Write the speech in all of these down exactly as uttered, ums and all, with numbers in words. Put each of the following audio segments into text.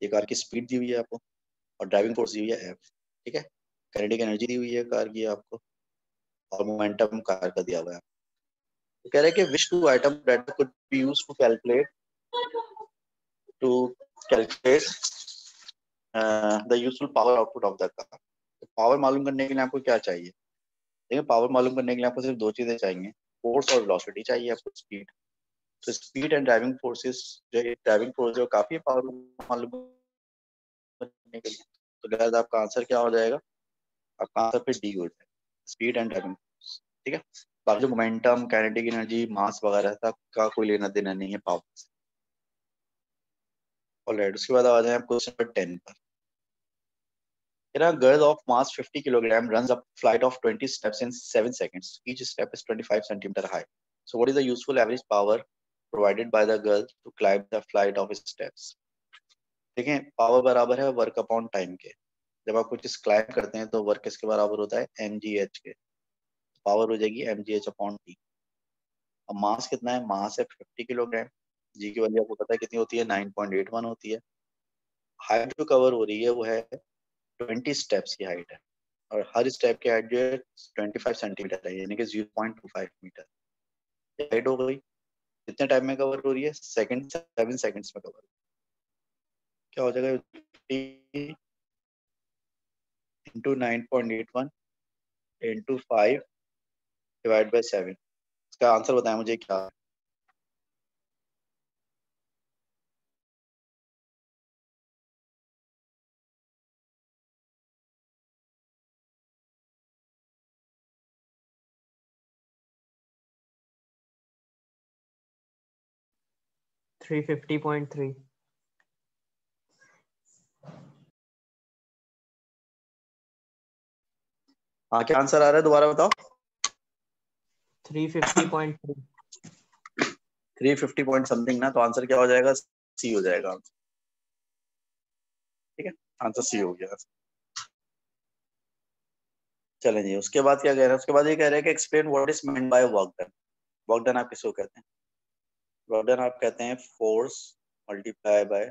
ये कार की स्पीड दी हुई है आपको और ड्राइविंग फोर्स दी हुई है एफ, ठीक है। काइनेटिक एनर्जी दी हुई है कार की आपको और मोमेंटम कार का दिया हुआ है। तो कह रहे हैं कि which two item that could be used to calculate to calculate the useful power output of the car. Power मालूम करने के लिए आपको क्या चाहिए? देखिए पावर मालूम करने के लिए आपको सिर्फ दो चीजें चाहिए, फोर्स और वेलोसिटी चाहिए आपको, स्पीड। तो स्पीड एंड ड्राइविंग फोर्सेस जो ड्राइविंग फोर्स जो काफी पावर मालूम करने के लिए, तो गाइस आपका आंसर क्या हो जाएगा? आपका आंसर फिर डी हो जाएगा, स्पीड एंड ड्राइविंग फोर्स, ठीक है। बाकी जो मोमेंटम, काइनेटिक एनर्जी, मास वगैरह तक का कोई लेना देना नहीं है पावर से। ऑलराइट, उसके बाद आ जाए आप क्वेश्चन नंबर टेन पर। A girl of mass fifty kilogram runs up flight of twenty steps in seven seconds. Each step is twenty-five centimeter high. So what is the useful average power provided by the girl to climb the flight of steps? देखें power बराबर है work upon time के। जब आप कुछ चीज climb करते हैं तो वर्क किसके बराबर होता है? एम जी एच के। पावर हो जाएगी M G H upon T. अब मास कितना है? मास है फिफ्टी किलोग्राम। जी की वैल्यू आपको पता है कितनी होती है? नाइन पॉइंट एट वन होती है। हाइट जो कवर हो रही है वो है ट्वेंटी स्टेप्स की हाइट है और हर स्टेप की हाइट जो है पच्चीस सेंटीमीटर है, यानी कि zero point two five metre height हो गई। कितने टाइम में कवर हो रही है? सेकंड सेवन सेकंड्स में कवर। क्या हो जाएगा? Into nine point eight one into five divide by seven. इसका आंसर बताएं मुझे क्या है? Three fifty point three. हाँ क्या आंसर आ रहा है दोबारा बताओ? Three fifty point three. Three fifty point something ना, तो आंसर क्या हो जाएगा? सी हो जाएगा, ठीक है। आंसर सी हो गया। चलें जी, उसके बाद क्या कह रहे हैं? उसके बाद ये कह रहे हैं कि explain what is meant by work done. Work done आप किसको कहते हैं? वर्क डन आप कहते हैं force multiply by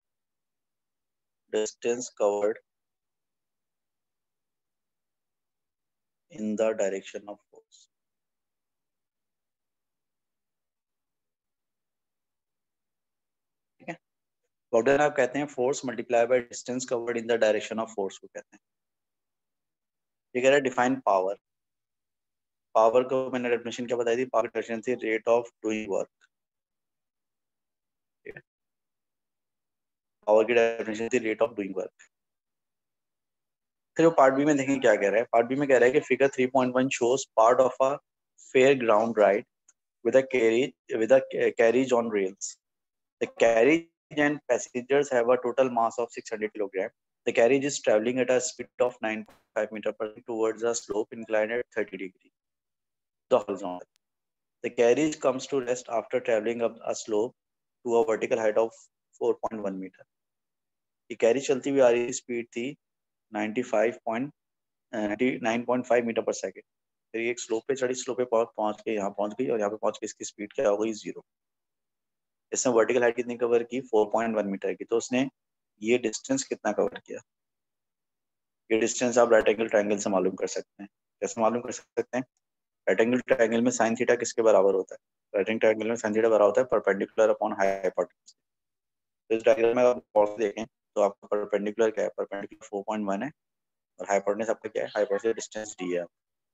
distance covered in the direction of force. ठीक है, वर्क डन आप कहते हैं force multiply by distance covered in the direction of force को कहते हैं। ये कह रहा है डिफाइन पावर। पावर को मैंने डेफिनेशन क्या बताई थी? पावर डेफिनेशन थी rate of doing work. Power की डेफिनेशन थी रेट ऑफ डूइंग वर्क। फिर पार्ट बी में देखें क्या कह रहा है। पार्ट बी में कह रहा है कि figure three point one shows part of a fair ground ride with a carriage with a carriage on rails. The carriage and passengers have a total mass of six hundred kilograms. The carriage is traveling at a speed of nine point five meter per second towards a slope inclined at thirty degrees. The horizontal. The carriage comes to rest after traveling up a slope to a vertical height of four point one meter. ये carriage चलती हुई आ रही speed थी ninety-five point nine point five metre per second. फिर ये एक slope पे चढ़ी, स्लोप पे पहुंच पहुंच के यहाँ पहुंच गई और यहाँ पे पहुंच के इसकी स्पीड क्या हो गई? जीरो। इसने वर्टिकल हाइट कितनी कवर की? फोर पॉइंट वन मीटर की। तो उसने ये डिस्टेंस कितना कवर किया? ये डिस्टेंस आप राइट एंगल ट्रायंगल से मालूम कर सकते हैं। कैसे मालूम कर सकते हैं? राइट एंगल ट्रायंगल में साइन थीटा किसके बराबर होता है? राइट एंगल ट्रायंगल में साइन थीटा बराबर होता है परपेंडिकुलर अपॉन हाइपोटेन्यूज। तो इस डायग्राम में आप और देखें तो आपका परपेंडिकुलर क्या है? परपेंडिकुलर फोर पॉइंट वन है और हाइपोटेन्यूज आपका क्या है? हाइपोटेन्यूज डिस्टेंस डी है।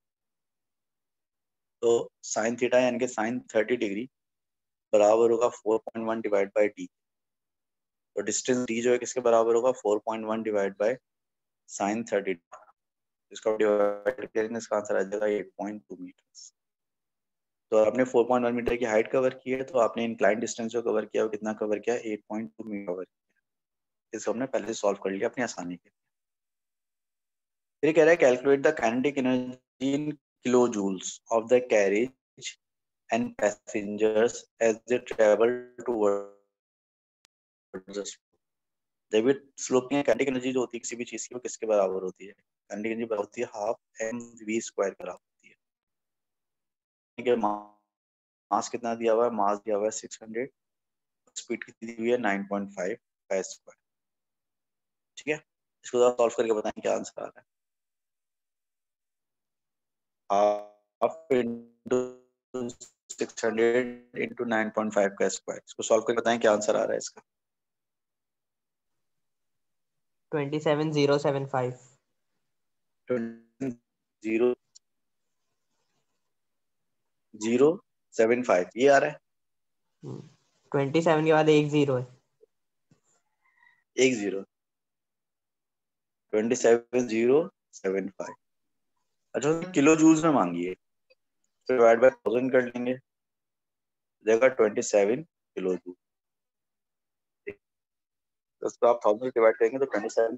तो साइन थीटा यानी कि साइन थर्टी डिग्री बराबर होगा four point one divide by D. तो डिस्टेंस डी जो है किसके बराबर होगा? Four point one divide by sine thirty. इसका डिवाइड करेंगे, इसका आंसर आ जाएगा एट पॉइंट टू मीटर। तो आपने फोर पॉइंट वन मीटर की हाइट कवर की है, तो आपने इंक्लाइन डिस्टेंस जो कवर किया वो कितना कवर किया? Eight point two metre cover किया। इसको हमने पहले सॉल्व कर लिया अपनी आसानी के लिए। फिर कह रहा है calculate the kinetic energy in kilo joules of the carriage and passengers as they travel towards the David slope की काइनेटिक एनर्जी जो होती है किसी भी चीज की वो किसके बराबर होती है? काइनेटिक एनर्जी बराबर होती है हाफ एम वी स्क्वायर बराबर होती है। ठीक है, मास कितना दिया हुआ है? मास दिया हुआ है सिक्स हंड्रेड, स्पीड कितनी दी हुई है? Nine point five square. ठीक है, इसको जरा सॉल्व करके बताएं क्या आंसर आ रहा है। Half into six hundred into nine point five का स्क्वायर, इसको सॉल्व करके बताएं क्या आंसर आ रहा है इसका। Twenty seven zero seven five. Zero zero seven five ये आ रहा है। ट्वेंटी सेवन के बाद एक जीरो है, एक zero, twenty seven zero seven five. अच्छा किलो जूल्स में मांगिए, तो डिवाइड बाय थाउजेंड कर लेंगे, देगा ट्वेंटी सेवन किलो जूल। तो उसको आप थाउजेंड से डिवाइड करेंगे तो ट्वेंटी सेवन,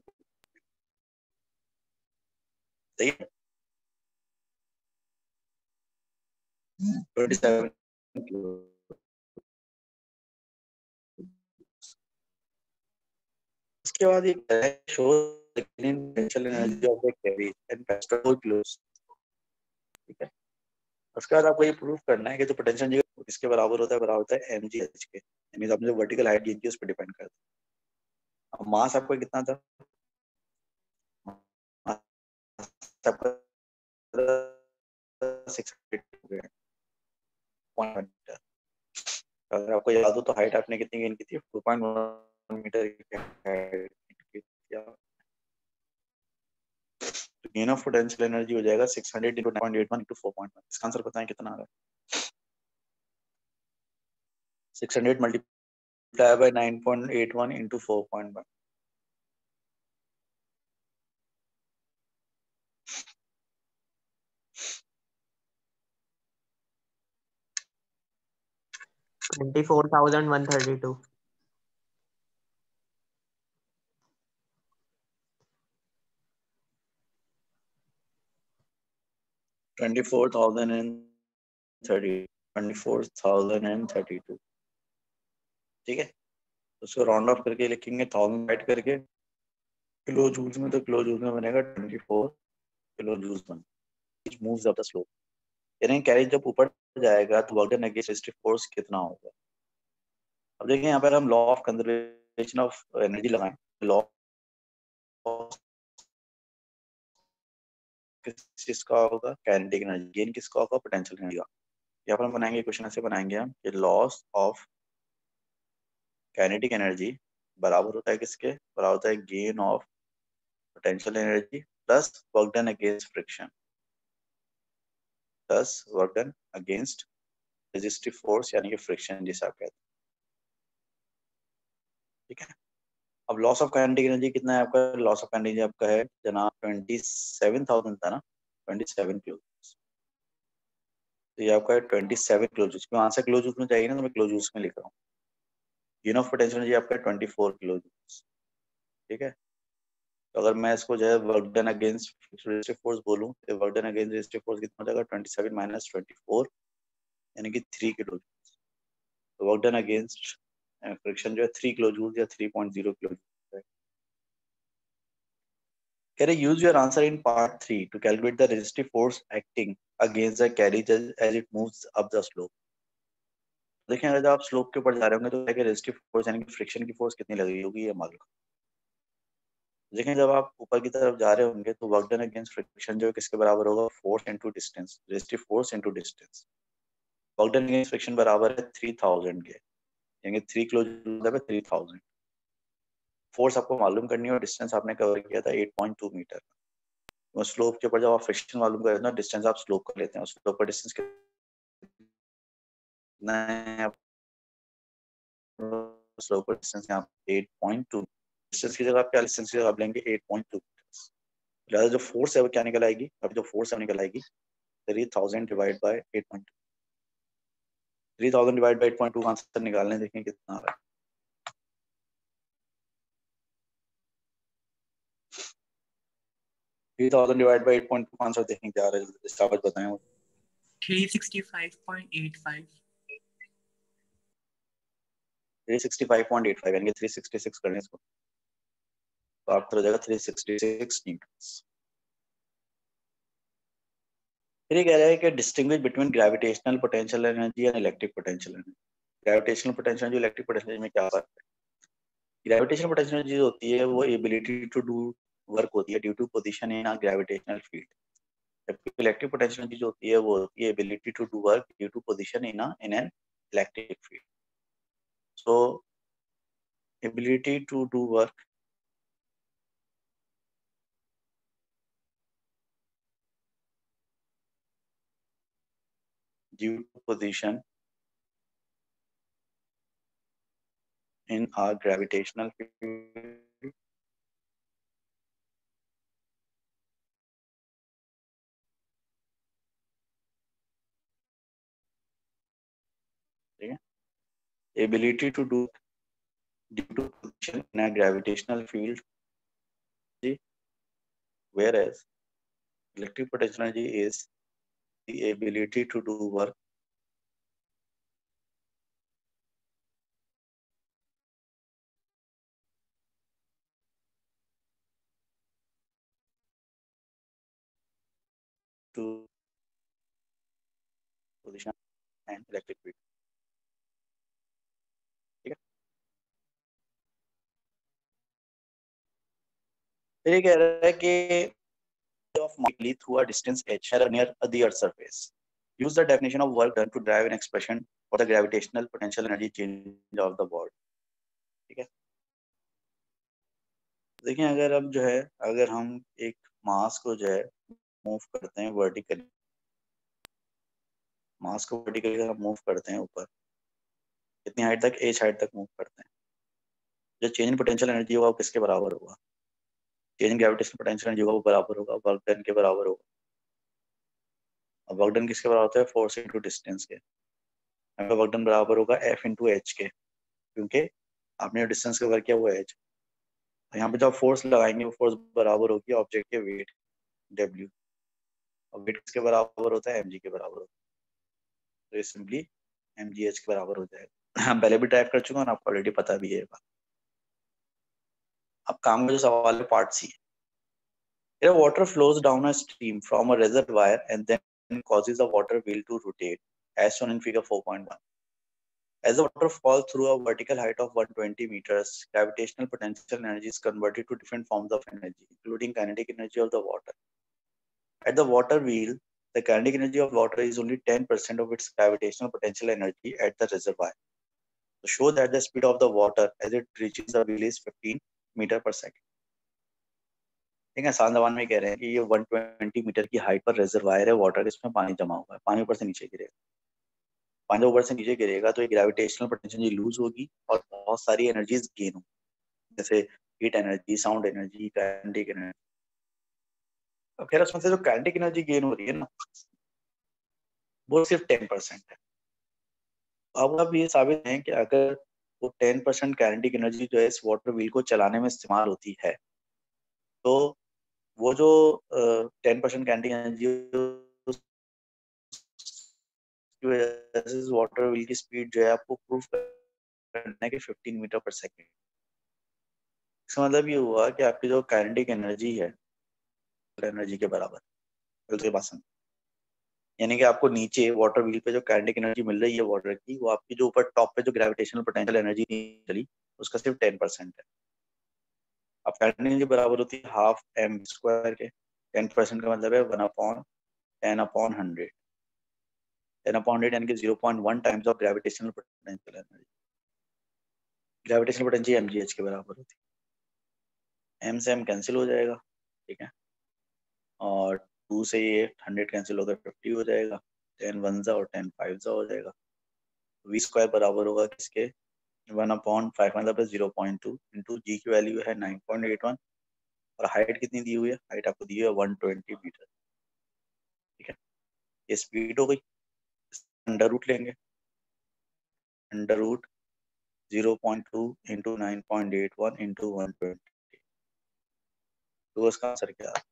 सही है, ट्वेंटी सेवन किलो। उसके बाद ये show potential energy of the carrier and pastor close, ठीक है। उसके बाद आपको ये प्रूफ करना है कि जो पोटेंशियल एनर्जी इसके बराबर होता है, बराबर होता है एम जी एच के, यानी आपने जो वर्टिकल हाइट गेन की उस पर डिपेंड करता है। अब मास आपका कितना था, आपका अगर आपको याद हो तो हाइट आपने कितनी गेन की थी, टू पॉइंट वन मीटर की। तो गेन ऑफ पोटेंशियल एनर्जी हो जाएगा six hundred into nine point eight one into four point one. इसका आंसर बताएं कितना आ रहा है। Six hundred multiply by nine point eight one into four point one. Twenty four thousand one thirty two. Twenty four thousand and thirty twenty four thousand and thirty two, ठीक है। उसको round off करके लिखेंगे thousand add करके kilo joules में, तो kilo joules में बनेगा ट्वेंटी फोर किलो जूल्स बन मूव्स अप द स्लोप। यानी कैरिज जब ऊपर जाएगा तो work done against resistive force कितना होगा। अब देखिए यहाँ पर हम law of conservation of energy लगाएं, लॉ किसका होगा, काइनेटिक एनर्जी, गेन किसका होगा, पोटेंशियल एनर्जी का। यहाँ पर हम बनाएंगे क्वेश्चन ऐसे बनाएंगे हम कि लॉस ऑफ काइनेटिक एनर्जी बराबर होता है किसके, बराबर होता है gain of potential energy plus work done against friction plus work done against resistive force यानी कि फ्रिक्शन जिसे आप कहते हैं, ठीक है। अब लॉस ऑफ काइनेटिक एनर्जी कितना है आपका, लॉस ऑफ काइनेटिक एनर्जी आपका है जनाब ट्वेंटी सेवन थाउजेंड था ना, ट्वेंटी सेवन किलो। तो ये आपका है ट्वेंटी सेवन किलो जूल्स, क्यों आंसर किलो जूल्स में चाहिए ना, तो मैं किलो जूल्स में लिख रहा हूँ। गेन ऑफ पोटेंशियल एनर्जी आपका ट्वेंटी फोर किलो जूल्स, ठीक है। तो अगर मैं इसको जो है work done against resistive force बोलूं तो work done against resistive force कितना हो जाएगा, twenty seven minus twenty four यानी कि थ्री किलो जूल्स। तो वर्क डन अगेंस्ट फ्रिक्शन जो है थ्री किलो जूल्स या three point zero kilo joules है। कह रहे use your answer in part three to calculate the resistive force acting against the carriage as it moves up the slope. देखें अगर आप slope के ऊपर जा रहे होंगे तो रेजिस्टिव फोर्स यानी कि फ्रिक्शन की फोर्स कितनी लगी होगी ये मालूम। देखें जब आप ऊपर की तरफ जा रहे होंगे तो वर्क डन अगेंस्ट फ्रिक्शन जो है किसके बराबर होगा, force into distance, resistive force into distance. Work done against friction बराबर है थ्री थाउजेंड के, यानी थ्री किलो जूल पे थ्री थाउजेंड। फोर्स आपको मालूम करनी है और डिस्टेंस आपने कवर किया था एट पॉइंट टू मीटर। तो स्लोप के ऊपर जब आप फ्रिक्शन मालूम कर लेते हैं डिस्टेंस आप स्लोप कर लेते हैं, स्लोप का डिस्टेंस कितना है, स्लोप का डिस्टेंस यहाँ एट पॉइंट टू, डिस्टेंस की जगह आप क्या डिस्टेंस की जगह आप लेंगे एट पॉइंट टू। लिहाजा जो फोर्स है वो क्या निकल आएगी, अभी जो फोर्स है निकल आएगी three thousand divide by eight point two. Three thousand divide by eight point two का आंसर निकालने देखें कितना आ रहा है। Three thousand divide by eight point two का आंसर देखें क्या आ रहा है, इसका आप बताएं। Three sixty five point eight five. Three sixty five point eight five यानी थ्री सिक्सटी सिक्स करने इसको तो आपका हो जाएगा थ्री सिक्सटी सिक्स न्यूटन। फिर ये कह रहा है कि distinguish between gravitational potential energy and electric potential energy. Gravitational potential energy electric potential में क्या फर्क है। ग्रेविटेशनल पोटेंशियल एनर्जी होती है वो एबिलिटी टू डू वर्क होती है due to position in a gravitational field, जबकि इलेक्ट्रिक पोटेंशियल एनर्जी जो होती है वो होती है ability to do work due to position in a in an electric field. So ability to do work due to position in our gravitational field ability to do due to position in a gravitational field, whereas electric potential energy is the ability to do work to position and electric field. ठीक है, फिर ये कह रहा है कि of mighty through a distance h near the earth's surface. Use the definition of work done to drive an expression for the gravitational potential energy change of the world. ठीक है, देखिए अगर हम जो है अगर हम एक मास को जो है मूव करते हैं वर्टिकली, मास को वर्टिकली हम मूव करते हैं ऊपर कितनी हाइट तक, एच हाइट तक मूव करते हैं, जो चेंज इन पोटेंशियल एनर्जी होगा वो किसके बराबर होगा, change in gravitational potential energy होगा वो बराबर होगा वर्क डन के बराबर होगा. अब वर्क डन किसके बराबर होता है, फोर्स इनटू डिस्टेंस के. यहाँ पे वर्क डन बराबर होगा एफ इंटू एच के, क्योंकि आपने जो डिस्टेंस कवर किया वो एच. यहाँ पे जब फोर्स लगाएंगे वो फोर्स बराबर होगी ऑब्जेक्ट के वेट डब्ल्यू, और वेट किसके बराबर होता है, एम जी के बराबर होता है. तो ये सिंपली एम जी एच के बराबर हो जाएगा. हम पहले भी टाइप कर चुके हैं और आपको ऑलरेडी पता भी है बात. अब काम का जो सवाल है part C. Water flows down a stream from a reservoir and then causes the water wheel to rotate as shown in figure four point one. As the water falls through a vertical height of one hundred twenty meters, gravitational potential energy is converted to different forms of energy, including kinetic energy of the water. At the water wheel, the kinetic energy of water is only ten percent of its gravitational potential energy at the reservoir. To show that the speed of the water as it reaches the wheel is fifteen meter per second. ठीक है, आसान जबान में कह रहे हैं कि ये one hundred twenty मीटर की हाइट पर रिजर्वायर है वाटर, इसमें पानी जमा हुआ है, पानी ऊपर से नीचे गिरेगा, पानी ऊपर से नीचे गिरेगा तो ये ग्रेविटेशनल पोटेंशियल लूज होगी और बहुत सारी एनर्जीज गेन होगी, जैसे heat energy, sound energy, kinetic energy. अब खैर उसमें से जो काइनेटिक एनर्जी गेन हो रही है ना वो सिर्फ टेन परसेंट है. अब अब ये साबित है कि अगर वो टेन परसेंट काइनेटिक एनर्जी जो है इस वाटर व्हील को चलाने में इस्तेमाल होती है तो वो जो टेन परसेंट काइनेटिक एनर्जी की वजह से इस वाटर व्हील की स्पीड जो है आपको प्रूव करना है कि फिफ्टीन मीटर पर सेकेंड. इसका मतलब ये हुआ कि आपकी जो काइनेटिक एनर्जी है एनर्जी के बराबर. तो ये बात समझ, यानी कि आपको नीचे वाटर व्हील पे जो काइनेटिक एनर्जी मिल रही है वाटर की, वो आपकी जो ऊपर टॉप पे जो ग्रेविटेशनल पोटेंशियल एनर्जी चली उसका सिर्फ टेन परसेंट है. अब काइनेटिक एनर्जी बराबर होती है हाफ एम स्क्वायर के. टेन परसेंट का मतलब है one upon ten upon hundred, ten upon hundred यानी कि zero point one times of gravitational potential energy. Gravitational potential M ji H के बराबर होती है. एम से एम कैंसिल हो जाएगा, ठीक है, और टू से ये हंड्रेड कैंसिल होकर फिफ्टी हो जाएगा, टेन वन जा और टेन फाइव जा हो जाएगा. वी स्क्वायर बराबर होगा किसके, वन अपॉन फाइव मतलब zero point two into G की वैल्यू है नाइन पॉइंट एट वन और हाइट कितनी दी हुई है, हाइट आपको दी हुई है वन ट्वेंटी मीटर. ठीक है, ये स्पीड हो गई. अंडर रूट लेंगे, under root zero point two into nine point eight one into one twenty. तो इसका आंसर क्या है,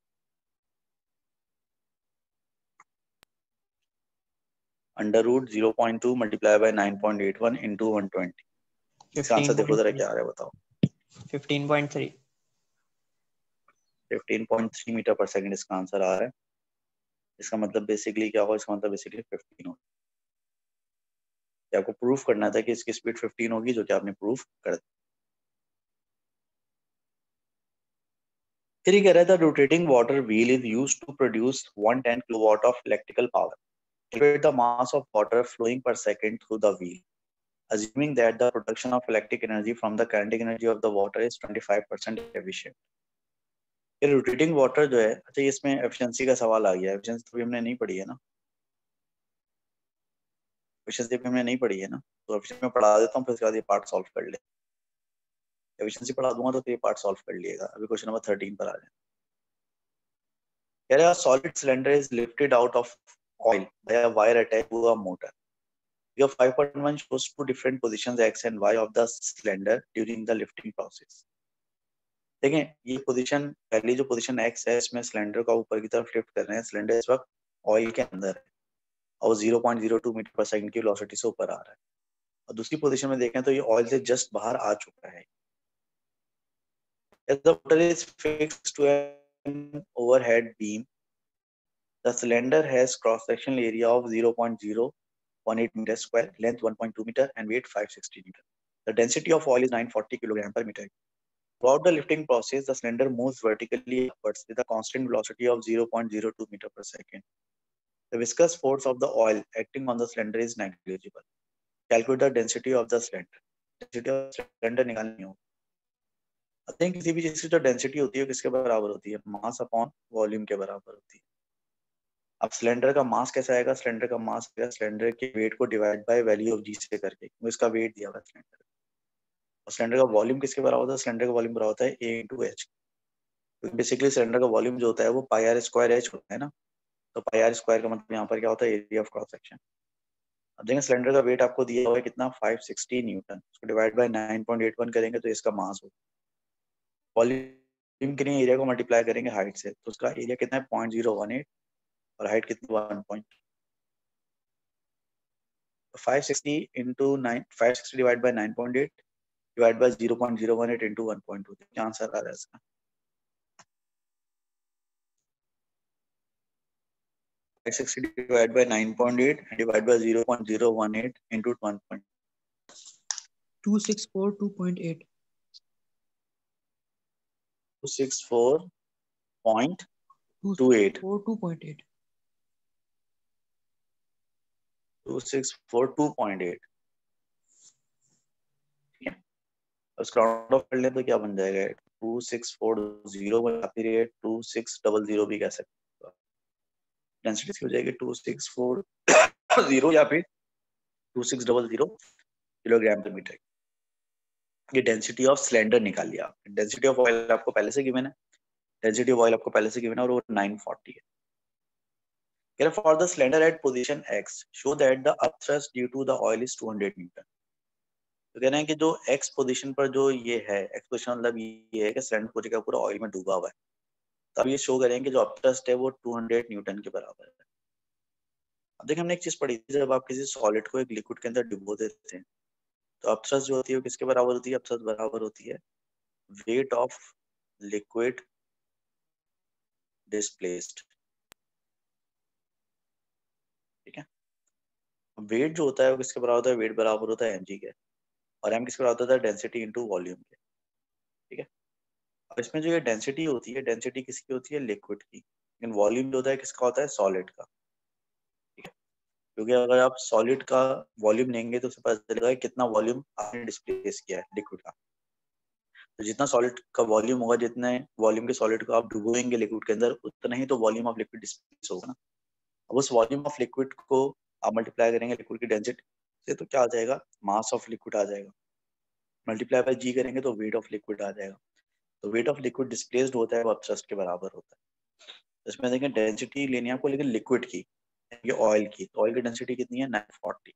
under root zero point two multiply by nine point eight one into one twenty. इसका answer देखो जरा क्या आ रहा है, बताओ. Fifteen point three. Fifteen point three metre per second इसका आंसर आ रहा है. इसका मतलब बेसिकली क्या होगा, इसका मतलब बेसिकली फिफ्टीन होगा. आपको प्रूफ करना था कि इसकी स्पीड फिफ्टीन होगी, जो कि आपने प्रूफ कर दिया. फिर ये कह रहा था rotating water wheel is used to produce one hundred ten kilowatt of electrical power. Calculate the mass of water flowing per second through the wheel, assuming that the production of electric energy from the kinetic energy of the water is twenty-five percent efficient. ये rotating water जो है, अच्छा इसमें efficiency का सवाल आ गया. Efficiency तो हमने नहीं पढ़ी है ना, एफिशिएंसी भी हमने नहीं पढ़ी है ना, तो एफिशिएंसी में पढ़ा देता हूँ, फिर उसके बाद ये पार्ट सॉल्व कर ले. एफिशिएंसी पढ़ा दूंगा तो ये पार्ट सॉल्व कर लिएगा. अभी क्वेश्चन नंबर थर्टीन पर आ जाए. कह रहा solid cylinder is lifted out of oil by a wire attached to a motor. Figure five point one shows two different positions x and y of the cylinder during the lifting process. देखें ये position, पहली जो position x है इसमें cylinder का ऊपर की तरफ लिफ्ट कर रहे हैं. सिलेंडर इस वक्त ऑयल के अंदर है और zero point zero two metre per second की वेलोसिटी से ऊपर आ रहा है. और दूसरी पोजीशन में देखें तो ये ऑयल से जस्ट बाहर आ चुका है. As the motor is fixed to an overhead beam, the cylinder has cross-sectional area of zero point zero one eight meter square, length one point two meter, and weight five hundred sixty newton. The density of oil is nine hundred forty kilogram per meter. Throughout the lifting process, the cylinder moves vertically upwards with a constant velocity of zero point zero two meter per second. The viscous force of the oil acting on the cylinder is negligible. Calculate the density of the cylinder. Density of the cylinder निकालनी हो. I think किसी भी चीज की जो density होती है किसके बराबर होती है? मास अपॉन वॉल्यूम के बराबर होती है. अब सिलेंडर का मास कैसा आएगा? सिलेंडर का मास आएगा सिलेंडर के वेट को divide by value of G से करके. इसका वेट दिया हुआ है सिलेंडर. और सिलेंडर का वॉल्यूम किसके बराबर होता है? सिलेंडर का वॉल्यूम बराबर होता है A into H. Basically cylinder का वॉल्यूम जो होता है वो पाई आर स्क्वायर एच होता है ना. तो पाई आर स्क्वायर का मतलब यहाँ पर क्या होता है? Area of cross section. अब देखें सिलेंडर का वेट आपको दिया हुआ है कितना? Five sixty newton. उसको divide by nine point eight one करेंगे तो इसका मास होगा. वॉल्यूम के लिए एरिया को मल्टीप्लाई करेंगे हाइट से तो उसका एरिया कितना है? पॉइंट जीरो वन एट और हाइट कितनी? One point. Five sixty into nine, five sixty divide by nine point eight divide by zero point zero one eight into one point two. क्या answer आ रहा है इसका? Five sixty divide by nine point eight divide by zero point zero one eight into one point two six four two point eight. Two six four point two eight. four two point eight. Two six four two point eight. उसका round off कर ले तो क्या बन जाएगा? To six four zero या फिर ये टू सिक्स डबल जीरो भी कह सकते हो. डेंसिटी हो जाएगी टू सिक्स फोर जीरो या फिर two six double zero kilogram per metre. ये डेंसिटी ऑफ सिलेंडर निकाल लिया. डेंसिटी ऑफ ऑयल आपको पहले से गिवन है. डेंसिटी ऑफ ऑयल आपको पहले से गिवन है और वो नाइन फोर्टी है. For the cylinder at position X, show that the upthrust due to the oil is two hundred newton. तो कहना है कि जो X पोजीशन पर जो ये है, X पोजीशन मतलब ये है कि सिलेंडर पूरी का पूरा ऑयल में डूबा हुआ है. तब ये शो करेंगे कि जो अपथ्रस्ट है वो टू हंड्रेड न्यूटन के बराबर है. अब देखिए हमने एक चीज पढ़ी थी, जब आप किसी सॉलिड को एक लिक्विड के अंदर डुबो देते हैं तो अपथ्रस्ट जो होती है वो किसके बराबर होती है? अपथ्रस्ट बराबर होती है वेट ऑफ लिक्विड डिस्प्लेस्ड. ठीक है. वेट जो होता है वो किसके बराबर होता है? वेट बराबर होता है एमजी के. और एम किसके बराबर होता है? डेंसिटी इनटू वॉल्यूम के. ठीक है. अब इसमें जो ये डेंसिटी होती है, डेंसिटी किसकी होती है? लिक्विड की. लेकिन वॉल्यूम जो होता है किसका होता है? सॉलिड का. ठीक है. क्योंकि अगर आप सॉलिड का वॉल्यूम लेंगे तो उससे पता चलेगा कितना वॉल्यूम आपने डिस्प्लेस किया है लिक्विड का. तो जितना सॉलिड का वॉल्यूम होगा, जितने वॉल्यूम के सॉलिड को आप डुबोएंगे लिक्विड के अंदर, उतना ही तो वॉल्यूम ऑफ लिक्विड डिस्प्लेस होगा ना. अब उस वॉल्यूम ऑफ लिक्विड को आप मल्टीप्लाई करेंगे लिक्विड की डेंसिटी से तो क्या आ जाएगा? मास ऑफ लिक्विड आ जाएगा. मल्टीप्लाई बाय जी करेंगे तो वेट ऑफ लिक्विड आ जाएगा. तो वेट ऑफ लिक्विड डिस्प्लेस्ड होता है वो अपथ्रस्ट के बराबर होता है. इसमें देखें डेंसिटी लेनी है आपको लेकिन लिक्विड की, ये ऑयल की. तो ऑयल की डेंसिटी कितनी है? Nine forty.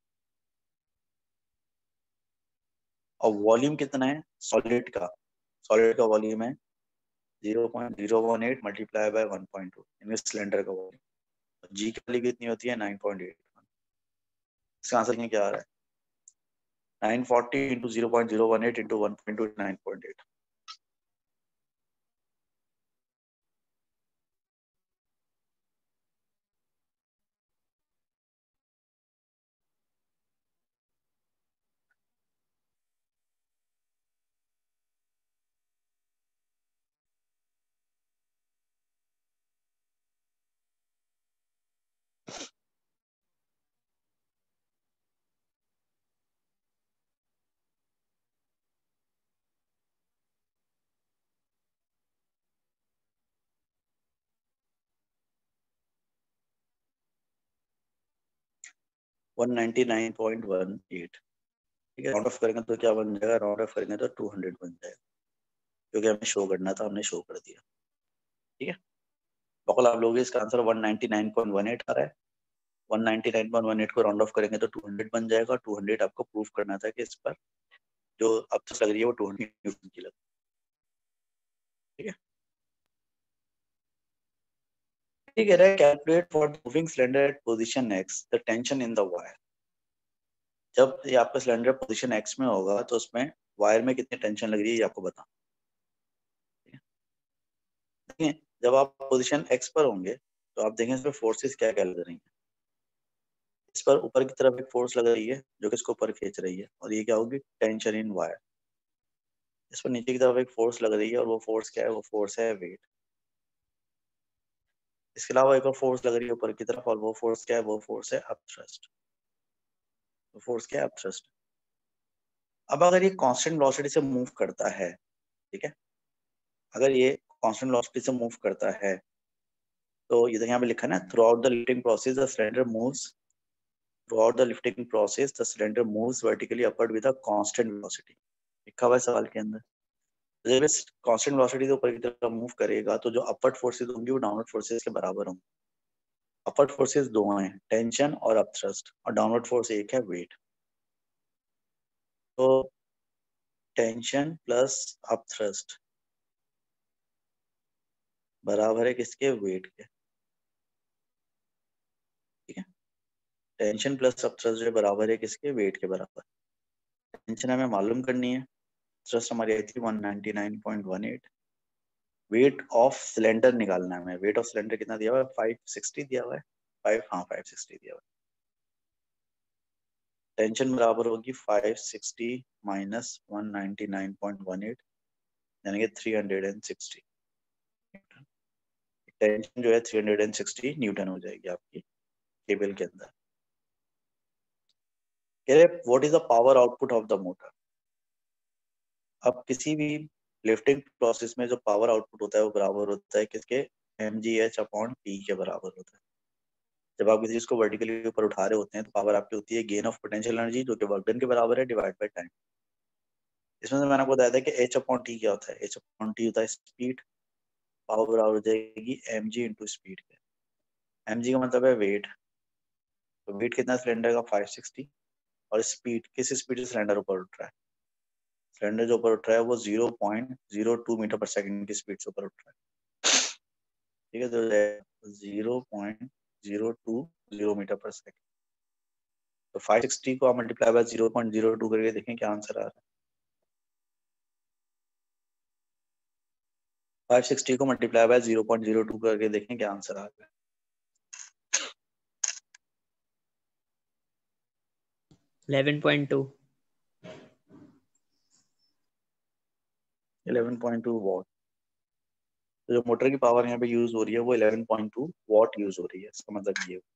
और वॉल्यूम कितना है सॉलिड का? सॉलिड का वॉल्यूम है zero point zero one eight multiply by one point to. यानी सिलेंडर का वॉल्यूम. जी की वैल्यू कितनी होती है? Nine point eight. इसका आंसर क्या आ रहा है? Nine forty into zero point zero one eight into one point to nine point eight. One ninety nine point one eight, ठीक है। राउंड ऑफ करेंगे तो क्या बन जाएगा, राउंड ऑफ करेंगे तो टू हंड्रेड बन जाएगा, क्योंकि हमें शो करना था, हमने शो कर दिया, ठीक है। बकल आप लोग इसका answer one ninety nine point one eight आ रहा है। One ninety nine point one eight को राउंड ऑफ करेंगे तो टू हंड्रेड बन जाएगा। टू हंड्रेड आपको प्रूफ करना था कि इस पर जो अब तक लग रही है वो टू हंड्रेड न्यूटन की लग, ठीक है। ठीक है, calculate for moving cylinder at position x the tension in the wire. जब ये आपका सिलेंडर पोजीशन एक्स में होगा तो उसमें वायर में कितनी टेंशन लग रही है ये आपको बता, ठीक है। जब आप पोजीशन एक्स पर होंगे तो आप देखें इस पर फोर्सेस क्या क्या लग रही हैं। इस पर ऊपर की तरफ एक फोर्स लग रही है जो कि इसको ऊपर खींच रही है, और ये क्या होगी, टेंशन इन वायर। इस पर नीचे की तरफ एक फोर्स लग रही है, और वो फोर्स क्या है, वो फोर्स है वेट। इसके अलावा एक और फोर्स लग रही है ऊपर की तरफ, और वो फोर्स क्या है, वो फोर्स है अपथ्रस्ट। तो फोर्स क्या है, अपथ्रस्ट। अब अगर ये कांस्टेंट वेलोसिटी से मूव करता है, ठीक है, अगर ये कांस्टेंट वेलोसिटी से मूव करता है तो ये तो यहाँ पे लिखा है ना, throughout the lifting process the cylinder moves throughout the lifting process the cylinder moves vertically upward with a constant velocity, लिखा हुआ है सवाल के अंदर। तो जब इस कांस्टेंट वेलोसिटी से ऊपर की तरफ मूव करेगा तो जो अपवर्ड फोर्सेस होंगी वो डाउनवर्ड फोर्सेस के बराबर होंगी। अपवर्ड फोर्सेस दो हैं, टेंशन और अपथ्रस्ट, और डाउनवर्ड फोर्स एक है, वेट। तो टेंशन प्लस अपथ्रस्ट बराबर है किसके, वेट के, ठीक है। टेंशन प्लस अपथ्रस्ट जो बराबर है किसके, वेट के बराबर। टेंशन हमें मालूम करनी है, थ्रस्ट हमारी आई थी one ninety nine point one eight. Weight of cylinder निकालना है हमें। वेट ऑफ सिलेंडर कितना दिया हुआ है, फाइव सिक्सटी दिया हुआ है, फाइव हाँ फाइव सिक्सटी दिया हुआ है। टेंशन बराबर होगी five sixty minus one ninety nine point one eight, यानी कि थ्री हंड्रेड सिक्सटी। टेंशन जो है थ्री हंड्रेड सिक्सटी न्यूटन हो जाएगी आपकी केबल के अंदर। What is the power output of the motor. अब किसी भी लिफ्टिंग प्रोसेस में जो पावर आउटपुट होता है वो बराबर होता है किसके, एम जी एच अपॉन टी के बराबर होता है। जब आप किसी चीज को वर्टिकली ऊपर उठा रहे होते हैं तो पावर आपकी होती है गेन ऑफ पोटेंशियल एनर्जी, जो कि वर्क डन के बराबर है डिवाइड बाय टाइम। इसमें से मैंने आपको बताया था कि एच अपॉन टी क्या होता है, एच अपॉन टी होता है स्पीड। पावर बराबर हो जाएगी एम जी इंटू स्पीड के। एम जी का मतलब है वेट, तो वेट कितना सिलेंडर का, फाइव सिक्सटी, और स्पीड किस स्पीड से सिलेंडर ऊपर उठ रहा है। सिलेंडर जो ऊपर उठ रहा है वो zero point zero two metre per second की स्पीड से ऊपर उठ रहा है, ठीक है। तो zero point zero two zero metre per second. तो फाइव सिक्सटी को आप multiply by zero point zero two करके देखें क्या आंसर आ रहा है। फाइव सिक्सटी को multiply by zero point zero two करके देखें क्या आंसर आ रहा है। Eleven point two. Eleven point two what. तो जो मोटर की पावर यहाँ पे यूज हो रही है वो eleven point two watt use हो रही है, इसका मतलब ये,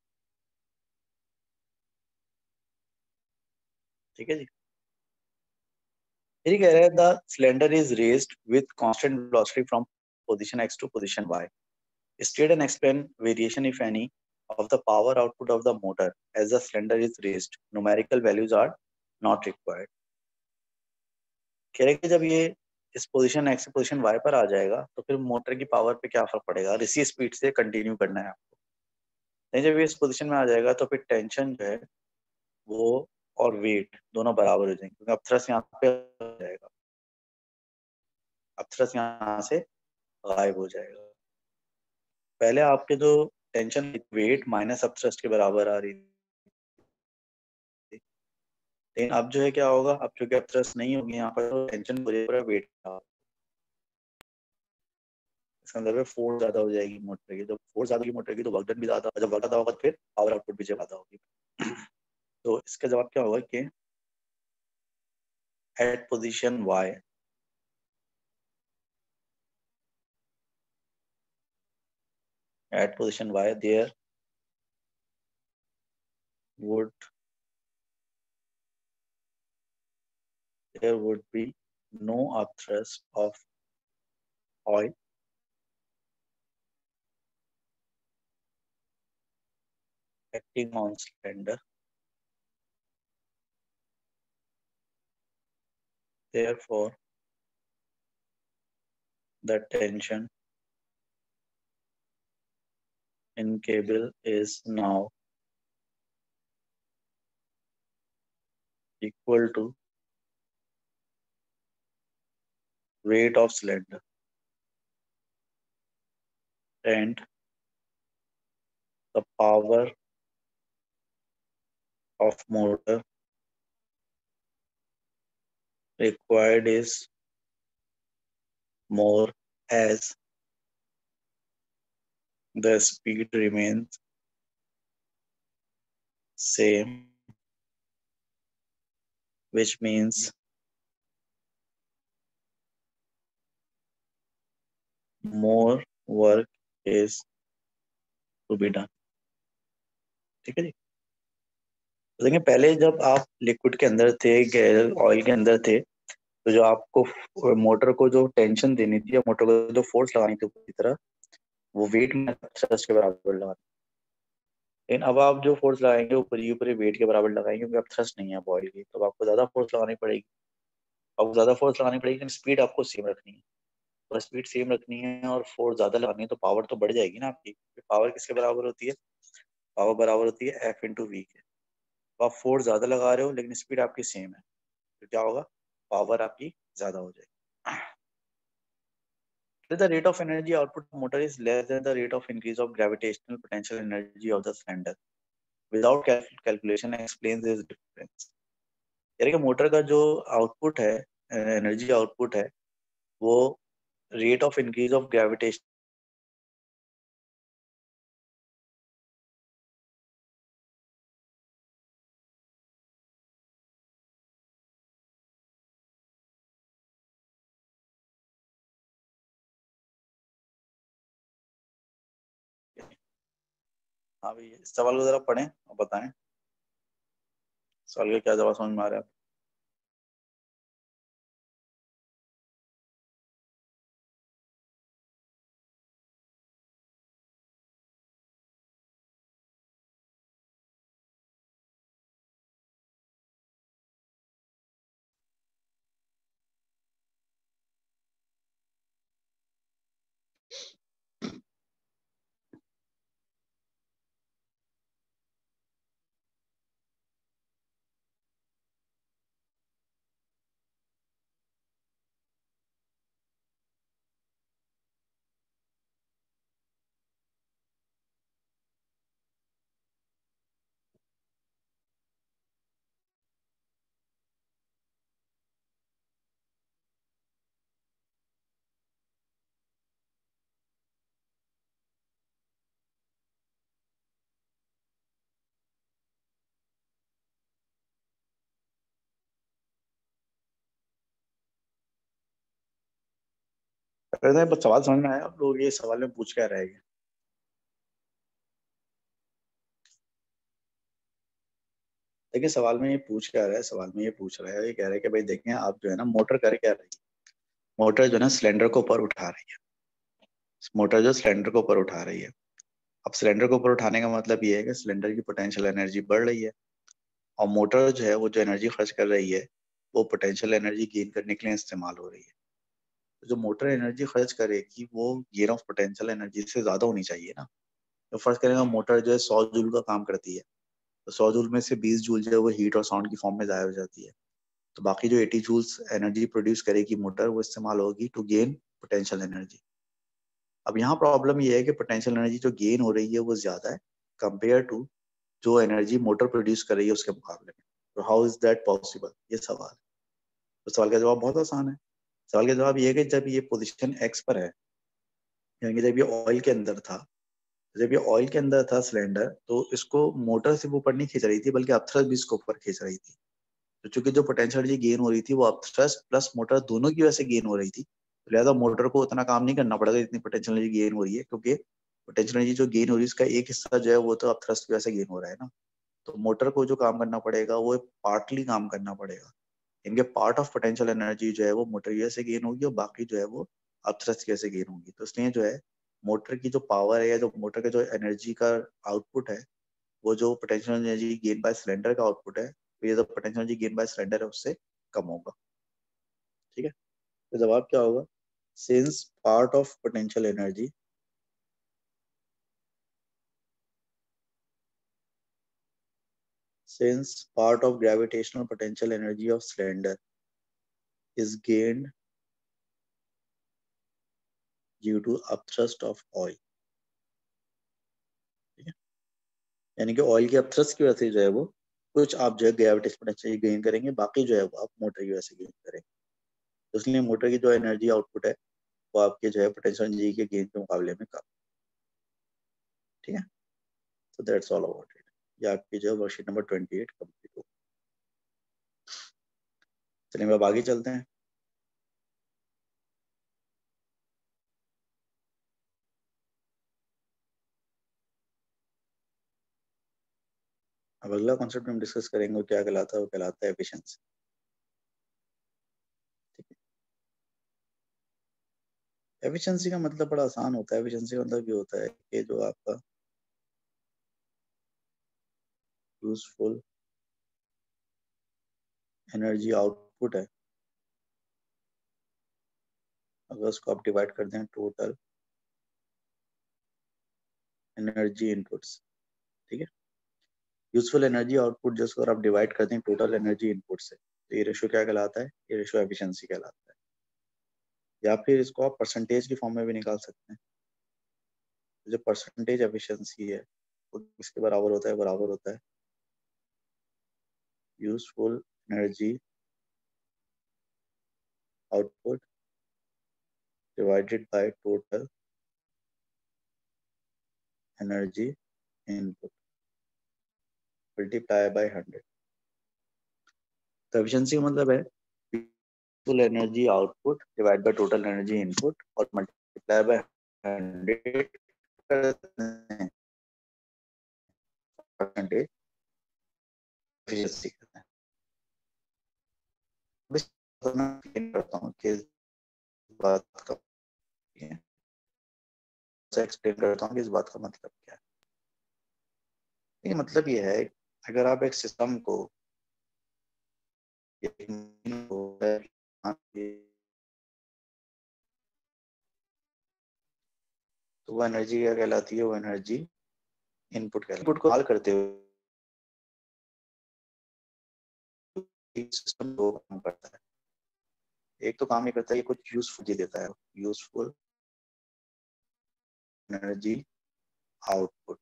ठीक है जी। ये कह रहा है the cylinder is raised with constant velocity from position x to position y. State and explain variation if any of the power output of the motor as the cylinder is raised. Numerical values are not required. कह रहे कि जब ये इस position x से position y पर आ जाएगा तो फिर मोटर की पावर पे क्या फर्क पड़ेगा, और इसी स्पीड से कंटिन्यू करना है आपको। नहीं, जब ये इस पोजीशन में आ जाएगा तो फिर टेंशन जो है वो और वेट दोनों बराबर हो जाएंगे, क्योंकि अब थ्रस्ट यहाँ पे आ जाएगा, अब थ्रस्ट यहाँ से गायब हो जाएगा। पहले आपके जो टेंशन वेट माइनस अब थ्रस्ट के बराबर आ रही थी, लेकिन अब जो है क्या होगा, अब चूंकि अब थ्रस्ट नहीं होगी यहाँ पर तो टेंशन पूरे पूरा वेट का, इसका मतलब है फोर्स ज्यादा हो जाएगी मोटर की। जब फोर्स ज्यादा होगी मोटर की तो वर्क डन भी ज्यादा, जब वर्क ज्यादा होगा तो फिर पावर आउटपुट भी ज्यादा होगी। तो इसका जवाब क्या होगा कि at position y at position y there would there would be no upthrust of oil acting on cylinder therefore the tension in cable is now equal to weight of cylinder and the power of motor required is more as the speed remains same, which means more work is to be done. ठीक है जी। तो देखिए पहले जब आप liquid के अंदर थे, ऑयल के अंदर थे, तो जो आपको मोटर को जो टेंशन देनी थी या मोटर को जो फोर्स लगानी थी पूरी तरह, वो वेट में थ्रस्ट के बराबर लगानी। लेकिन अब आप जो फोर्स लगाएंगे वो पूरी ऊपरी वेट के बराबर लगाएंगे, क्योंकि अब थ्रस्ट नहीं है ऑयल की, तो आपको ज्यादा फोर्स लगानी पड़ेगी। आपको ज्यादा फोर्स लगानी पड़ेगी, लेकिन स्पीड आपको सेम रखनी है। और स्पीड सेम रखनी है और फोर्स ज्यादा लगानी है, तो पावर तो बढ़ जाएगी ना आपकी। पावर किसके बराबर होती है? पावर बराबर होती है एफ इंटू वी के। तो आप फोर्स ज्यादा लगा रहे हो लेकिन स्पीड आपकी सेम है, तो क्या होगा? पावर आपकी ज्यादा हो जाएगी। The rate of energy output of motor is less than the rate of increase of gravitational potential energy of the cylinder. Without cal calculation explains this difference. यानी कि मोटर का जो आउटपुट है, एनर्जी आउटपुट है, वो rate of increase of gravitation हाँ भैया, इस सवाल को जरा पढ़ें और बताएं सवाल का क्या जवाब समझ में आ रहा है। अगर सवाल समझ में आया आप लोग, ये सवाल में पूछ क्या रहेगा? देखिए सवाल में ये पूछ क्या रहा है, सवाल में ये पूछ रहा है, ये कह रहा है कि भाई देखें आप जो है ना मोटर कर क्या रही है। मोटर जो है ना सिलेंडर को ऊपर उठा रही है। मोटर जो सिलेंडर को ऊपर उठा रही है। अब सिलेंडर को ऊपर उठाने का मतलब ये है कि सिलेंडर की पोटेंशियल एनर्जी बढ़ रही है, और मोटर जो है वो जो एनर्जी खर्च कर रही है वो पोटेंशियल एनर्जी गेन करने के लिए इस्तेमाल हो रही है। तो जो मोटर एनर्जी खर्च करेगी वो गेन ऑफ पोटेंशियल एनर्जी से ज्यादा होनी चाहिए ना। तो फर्स्ट करेंगे मोटर जो है सौ जूल का काम करती है, तो सौ जूल में से बीस जूल जो है वो हीट और साउंड की फॉर्म में जाया हो जाती है। तो बाकी जो अस्सी जूल्स एनर्जी प्रोड्यूस करेगी मोटर, वो इस्तेमाल होगी टू गेन पोटेंशियल एनर्जी। अब यहाँ प्रॉब्लम ये है कि पोटेंशियल एनर्जी जो गेन हो रही है वो ज्यादा है कंपेयर टू जो एनर्जी मोटर प्रोड्यूस कर रही है उसके मुकाबले में। तो हाउ इज दैट पॉसिबल, ये सवाल है। तो सवाल का जवाब बहुत आसान है। सवाल का जवाब ये है कि जब ये पोजीशन एक्स पर है, यानी कि जब ये ऑयल के अंदर था, जब ये ऑयल के अंदर था सिलेंडर, तो इसको मोटर से ऊपर नहीं खींच रही थी, बल्कि अपथ्रस्ट भी इसको ऊपर खींच रही थी। तो चूंकि जो पोटेंशियल एनर्जी गेन हो रही थी वो अपथ्रस्ट प्लस मोटर दोनों की वजह से गेन हो रही थी, तो लिहाजा मोटर को उतना काम नहीं करना पड़ेगा जितनी पोटेंशियल एनर्जी गेन हो रही है, क्योंकि पोटेंशियल एनर्जी जो गेन हो रही है इसका एक हिस्सा जो है वो तो अपथ्रस्ट की वजह से गेन हो रहा है ना। तो मोटर को जो काम करना पड़ेगा वो पार्टली काम करना पड़ेगा। इनके पार्ट ऑफ पोटेंशियल एनर्जी जो है वो मोटर की वजह से गेन होगी और बाकी जो है वो अपथ्रस्ट की वजह से गेन होगी। तो इसलिए जो है मोटर की जो पावर है या जो मोटर का जो एनर्जी का आउटपुट है, वो जो potential energy gain by cylinder का आउटपुट है, तो ये जो potential energy gain by cylinder है उससे कम होगा। ठीक है, तो जवाब क्या होगा? Since part of potential energy since part of gravitational potential energy of cylinder is gained due to upthrust of oil, ठीक है, यानी कि ऑयल की अपथ्रस्ट की वजह से जो है वो कुछ आप जो है ग्रेविटेशनल पोटेंशियल गेन करेंगे, बाकी जो है वो आप मोटर की वजह से गेन करेंगे। तो इसलिए मोटर की जो एनर्जी आउटपुट है वो आपके जो है पोटेंशियल एनर्जी के गेन के मुकाबले में कम, ठीक है। So that's all about it. ये आपकी जो है worksheet number twenty eight complete हो। चलिए अब आगे चलते हैं। अब अगला कॉन्सेप्ट हम डिस्कस करेंगे वो क्या कहलाता है, वो कहलाता है एफिशिएंसी। एफिशिएंसी का मतलब बड़ा आसान होता है। एफिशिएंसी का मतलब ये होता है कि जो आपका यूजफुल एनर्जी आउटपुट है, अगर उसको आप डिवाइड कर दें टोटल एनर्जी इनपुट्स, ठीक है, यूजफुल एनर्जी आउटपुट जिसको अगर आप डिवाइड कर दें टोटल एनर्जी इनपुट से, तो ये रेशो क्या कहलाता है? ये रेशो एफिशिएंसी कहलाता है। या फिर इसको आप परसेंटेज की फॉर्म में भी निकाल सकते हैं। जो परसेंटेज एफिशिएंसी है वो किसके बराबर होता है? बराबर होता है useful energy output divided by total energy input multiply by hundred. तो एफिशिएंसी का मतलब है useful energy output divide by total energy input और multiply by hundred percentage efficiency करते हैं। बस मैं एक्सप्लेन करता हूँ कि इस बात का एक्सप्लेन करता हूँ कि इस बात का मतलब क्या है। ये मतलब ये है, अगर आप एक सिस्टम को तो वो एनर्जी क्या कहलाती है? वो एनर्जी इनपुट कहलाती है। इनपुट को हल करते हुए सिस्टम दो काम करता है। एक तो काम ये करता है, ये कुछ यूजफुल देता है, यूजफुल एनर्जी आउटपुट,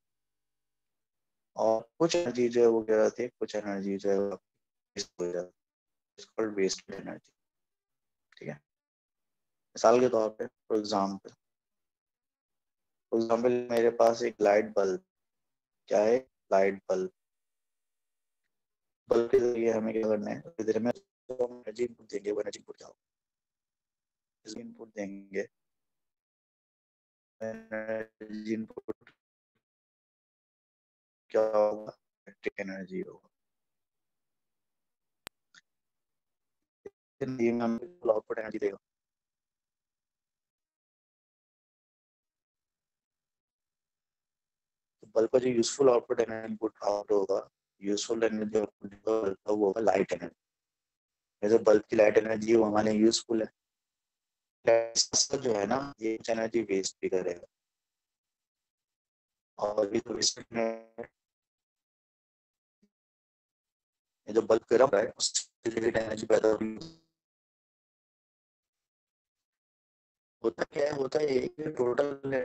और कुछ एनर्जी जो है वो क्या जाती है, कुछ एनर्जी जो है वो वेस्ट हो जाती है, वेस्टेड एनर्जी, ठीक है। मिसाल के तौर पे फॉर एग्जाम्पल फॉर एग्जाम्पल मेरे पास एक लाइट बल्ब, क्या है? Light bulb. बल्ब के जरिए हमें क्या करना है? इधर में एनर्जी इनपुट देंगे, वो एनर्जी इनपुट क्या होगा? इसको इनपुट देंगे, एनर्जी इनपुट क्या होगा? इलेक्ट्रिक एनर्जी होगा। आउटपुट एनर्जी देगा। तो बल्ब का जो useful output energy input out होगा, यूजफुल एनर्जी आउटपुट वो होगा लाइट एनर्जी। जैसे बल्ब की लाइट एनर्जी है वो हमारे लिए यूजफुल है, जो है ना, ये कुछ एनर्जी वेस्ट भी करेगा, और भी तो वेस्ट जो बल्ब गर्म है उससे रिलेटेड एनर्जी पैदा होगी। होता क्या है? होता है एक टोटल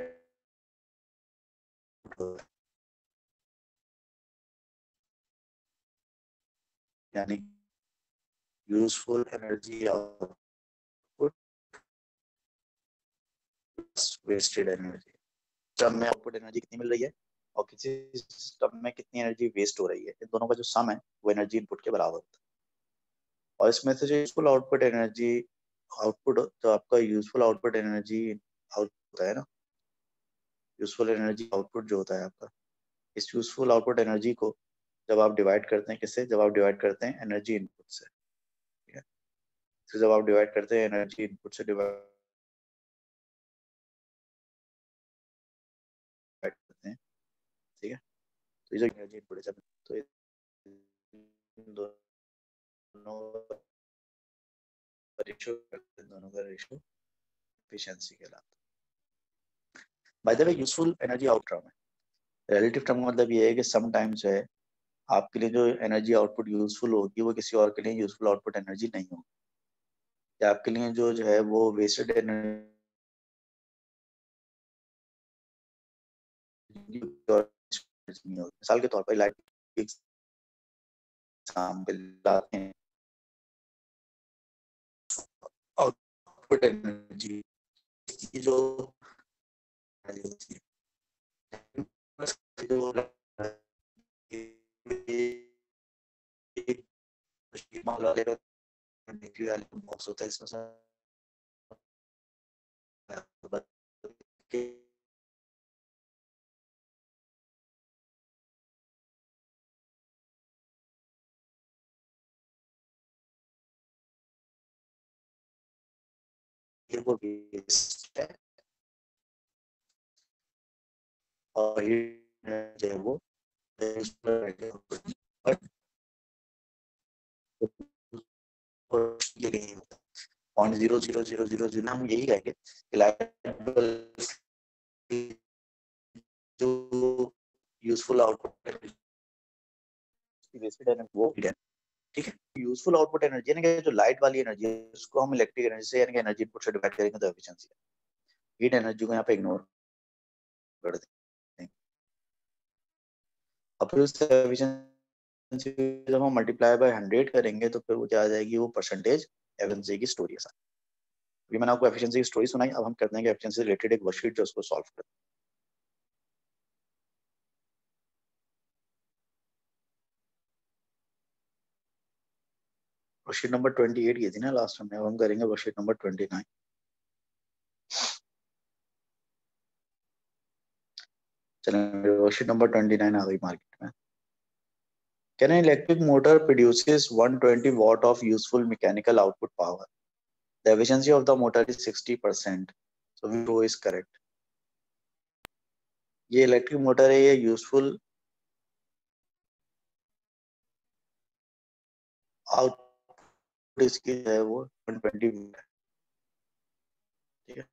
यानी useful energy output wasted energy. System में आउटपुट एनर्जी कितनी मिल रही है और किसी सिस्टम में कितनी एनर्जी वेस्ट हो रही है, इन दोनों का जो सम है वो एनर्जी इनपुट के बराबर होता है। और इसमें से जो यूजफुल आउटपुट एनर्जी आउटपुट जो आपका यूजफुल आउटपुट एनर्जी आउटपुट होता है ना, यूजफुल एनर्जी आउटपुट जो होता है आपका, इस यूजफुल आउटपुट एनर्जी को जब आप डिवाइड करते हैं किससे? जब आप डिवाइड करते हैं एनर्जी इनपुट से, ठीक है। तो जब आप डिवाइड करते हैं एनर्जी इनपुट से डिवाइड करते हैं, ठीक है, तो ये जो एनर्जी इनपुट है, तो इन दोनों रेशियो करते हैं, दोनों का रेशियो एफिशिएंसी कहलाता है। By the way useful energy out term है। रिलेटिव टर्म का मतलब ये है कि सम टाइम्स है आपके लिए जो एनर्जी आउटपुट यूजफुल होगी वो किसी और के लिए यूजफुल आउटपुट एनर्जी नहीं होगी, या आपके लिए जो जो है वो वेस्टेड एनर्जी नहीं होगी। मिसाल के तौर पर लाइट एग्जाम्पल लाते हैं, आउटपुट एनर्जी की जो होती है जो बॉक्स होता है इसमें वो वेस्ट है और हीट जो है वो point zero zero zero zero zero हम यही कहेंगे जो यूजफुल आउटपुट वो हीट है। ठीक है, यूजफुल आउटपुट एनर्जी यानी कि जो लाइट वाली एनर्जी है उसको हम इलेक्ट्रिक एनर्जी से यानी कि एनर्जी इनपुट से डिवाइड करेंगे तो एफिशिएंसी है। हीट एनर्जी को यहाँ पे इग्नोर कर देंगे। अब फिर उस एफिशिएंसी जब हम मल्टीप्लाई बाय हंड्रेड करेंगे तो फिर वो क्या आ जाएगी, वो परसेंटेज एफिशिएंसी की स्टोरी है। अभी मैंने आपको एफिशिएंसी की स्टोरी सुनाई, अब हम करते हैं कि एफिशिएंसी रिलेटेड एक वर्कशीट जो उसको सॉल्व करते हैं। वर्कशीट नंबर अट्ठाईस की थी ना लास्ट में, अब हम करेंगे वर्कशीट नंबर उनतीस। चलिए वर्कशीट नंबर उनतीस आ गई मार्केट में। Can an electric motor produces one hundred twenty watt of useful mechanical output power? The efficiency of the motor is sixty percent. So V two is correct. ये electric motor है, ये useful output इसकी है वो one hundred twenty watt है। ठीक है,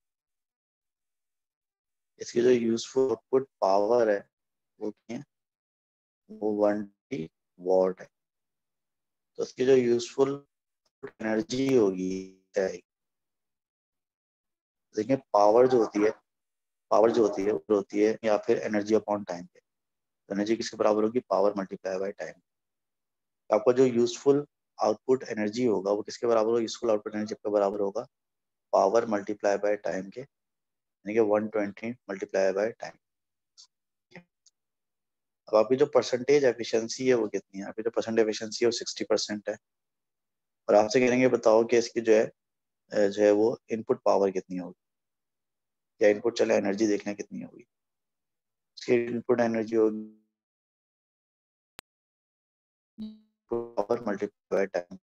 इसकी जो यूजफुल आउटपुट पावर है वो क्या है, वो one hundred twenty वॉट है। तो इसकी जो यूजफुल एनर्जी होगी, देखिए पावर जो होती है, पावर जो होती है वो होती है या फिर एनर्जी अपॉन टाइम पे। तो एनर्जी किसके बराबर होगी, पावर मल्टीप्लाई बाय टाइम। आपका जो यूजफुल आउटपुट एनर्जी होगा वो किसके बराबर होगा, यूजफुल आउटपुट एनर्जी के बराबर होगा पावर मल्टीप्लाई बाय टाइम के, यानी कि one hundred twenty multiply by time. अब आपकी जो परसेंटेज एफिशिएंसी है वो कितनी है, आपकी जो परसेंट एफिशिएंसी है वो सिक्सटी परसेंट है। और आपसे कहेंगे बताओ कि इसकी जो है जो है वो इनपुट पावर कितनी होगी, या इनपुट चले एनर्जी देखना कितनी होगी। इसकी इनपुट एनर्जी होगी power multiply by time.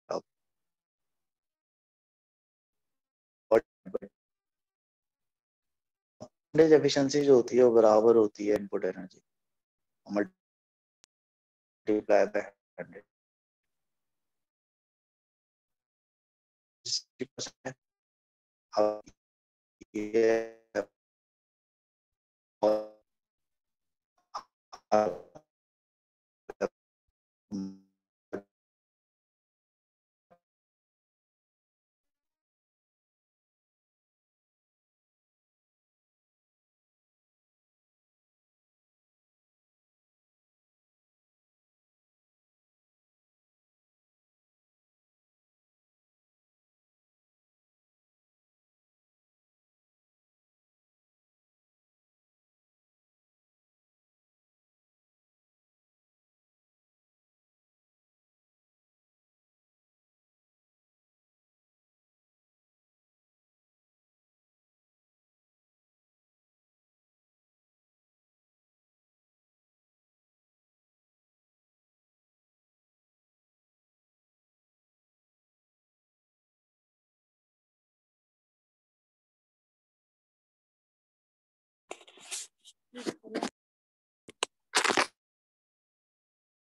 Percentage efficiency जो होती है वो बराबर होती है input energy multiply by hundred.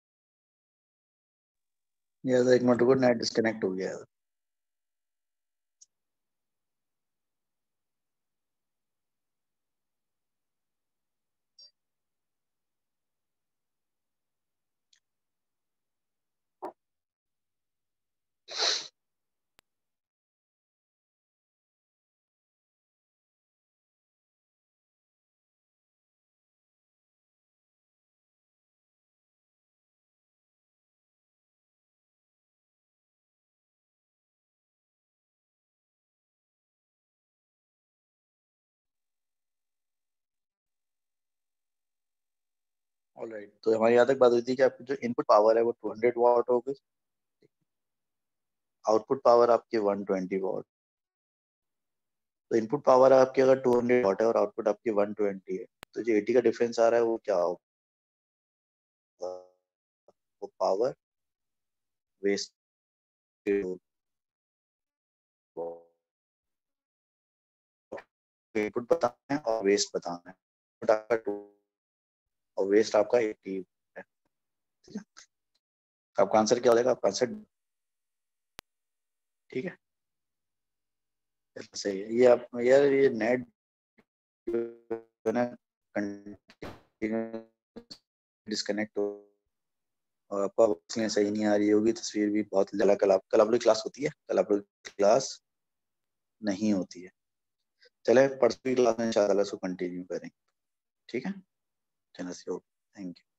यार एक मिनट को नेट डिस्कनेक्ट हो गया। ऑलराइट, तो हमारी यहाँ तक बात हुई थी कि आपकी जो इनपुट पावर है वो टू हंड्रेड वॉट होगी, आउटपुट पावर आपकी वन ट्वेंटी वॉट। तो इनपुट पावर आपकी अगर टू हंड्रेड वॉट है और आउटपुट आपकी वन ट्वेंटी है, तो जो एटी का डिफरेंस आ रहा है वो क्या होगा? वो पावर वेस्ट इनपुट बताना है और वेस्ट बताना है। इनपुट आपका टू और वेस्ट आपका एटी है, ठीक है। आपका आंसर क्या हो जाएगा? आपका आंसर ठीक है, सही है। ये आप यार ये नेट जो है ना डिस्कनेक्ट हो और आपका इसलिए सही नहीं आ रही होगी तस्वीर भी बहुत जला। कल आप कल आप लोग क्लास होती है? कल आप लोग क्लास नहीं होती है। चले परसों की क्लास में इंशाल्लाह इसको कंटिन्यू करेंगे, ठीक है। चलो, थैंक यू।